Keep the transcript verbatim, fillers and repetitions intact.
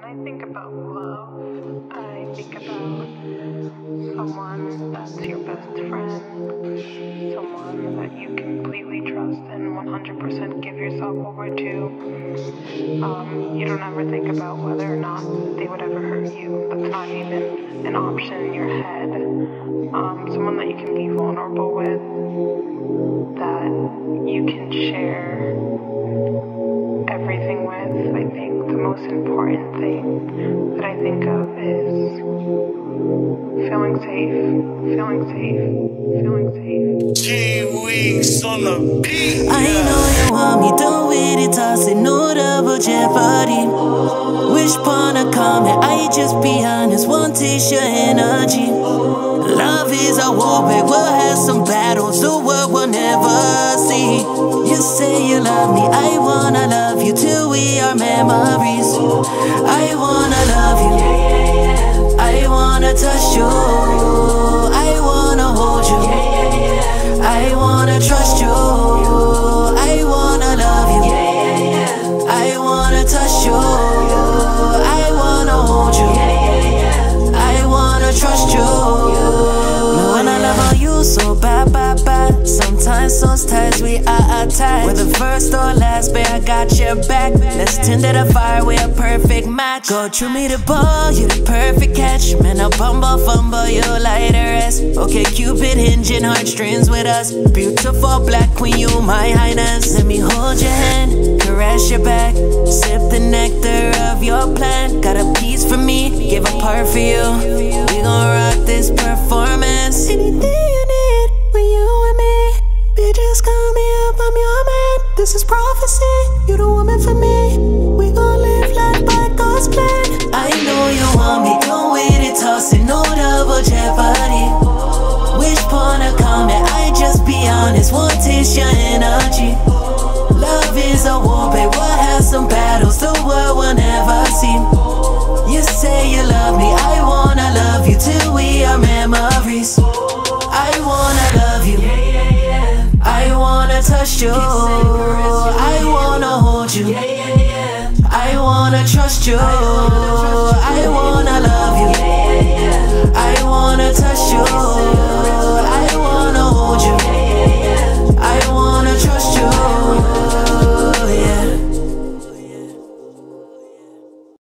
When I think about love, I think about someone that's your best friend, someone that you completely trust and one hundred percent give yourself over to. Um, you don't ever think about whether or not they would ever hurt you. That's not even an option in your head. Um, someone that you can be vulnerable with, that you can share everything with. I think the most important thing that I think of is feeling safe, feeling safe, feeling safe. GWeekes on the beat. I know you want me, don't wait it, toss it, no double jeopardy. Wish upon a comment, I just be honest, won't taste your energy. Love is a war, we will have some battles the world will never see. You say you love me, I wanna love you till we are memories. I wanna love you, I wanna touch you, I wanna hold you, I wanna trust you, I wanna love you, I wanna touch you, I wanna hold you, I wanna trust you. When I love all you so bad, bad, bad. Sometimes those ties we are attached. Whether first or last, babe, I got your back. Let's tend to the fire, we're a perfect match. Go through me the ball, you the perfect catch. Man, I bumble, fumble, you like the rest. Okay, Cupid hinging heartstrings with us. Beautiful black queen, you my highness. Let me hold your hand, caress your back, sip the nectar of your plant. Got a piece for me, give a part for you. We gon' rock this performance. Anything you need when you and me, bitch, just call me up, I'm your man. This is prophecy, you the woman for me. We gon' live life by God's plan. I know you want me, don't wait it, toss it, no double jeopardy. Wish upon a comment, I just be honest, won't taste your energy. Love is a war, babe, we'll have some battles the world will never see. You say you love me, I wanna love you till we are memories. I wanna love you, I wanna touch you, I wanna hold you, I wanna trust you.